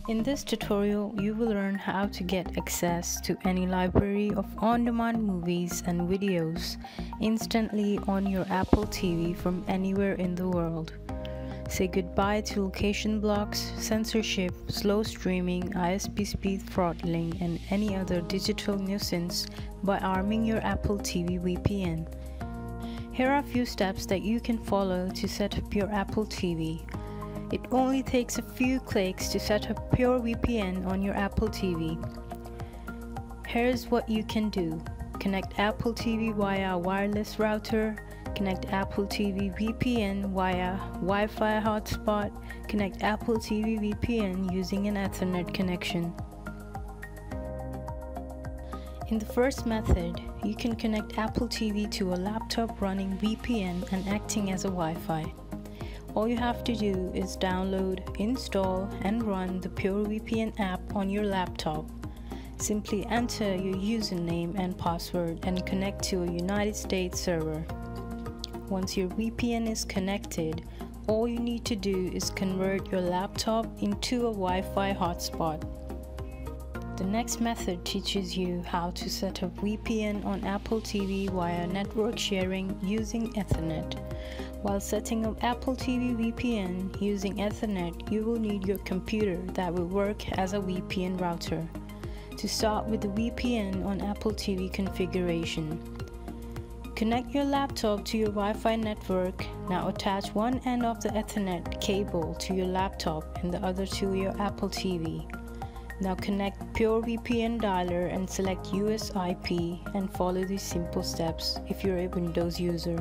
In this tutorial, you will learn how to get access to any library of on-demand movies and videos instantly on your Apple TV from anywhere in the world. Say goodbye to location blocks, censorship, slow streaming, ISP speed throttling, and any other digital nuisance by arming your Apple TV VPN. Here are a few steps that you can follow to set up your Apple TV. It only takes a few clicks to set up PureVPN on your Apple TV. Here's what you can do. Connect Apple TV via wireless router, connect Apple TV VPN via Wi-Fi hotspot, connect Apple TV VPN using an Ethernet connection. In the first method, you can connect Apple TV to a laptop running VPN and acting as a Wi-Fi. All you have to do is download, install, and run the PureVPN app on your laptop. Simply enter your username and password and connect to a United States server. Once your VPN is connected, all you need to do is convert your laptop into a Wi-Fi hotspot. The next method teaches you how to set up VPN on Apple TV via network sharing using Ethernet. While setting up Apple TV VPN using Ethernet, you will need your computer that will work as a VPN router. To start with the VPN on Apple TV configuration, connect your laptop to your Wi-Fi network. Now attach one end of the Ethernet cable to your laptop and the other to your Apple TV. Now connect PureVPN dialer and select US IP and follow these simple steps if you're a Windows user.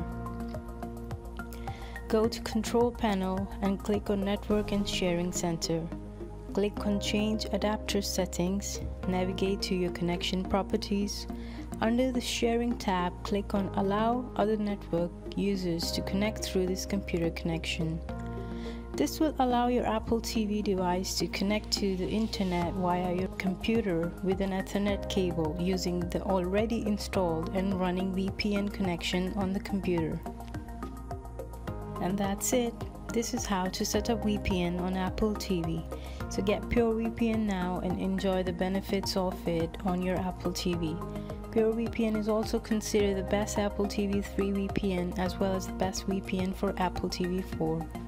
Go to Control Panel and click on Network and Sharing Center. Click on Change Adapter Settings, navigate to your connection properties. Under the Sharing tab, click on Allow other network users to connect through this computer connection. This will allow your Apple TV device to connect to the internet via your computer with an Ethernet cable using the already installed and running VPN connection on the computer. And that's it. This is how to set up VPN on Apple TV. So get PureVPN now and enjoy the benefits of it on your Apple TV. PureVPN is also considered the best Apple TV 3 VPN as well as the best VPN for Apple TV 4.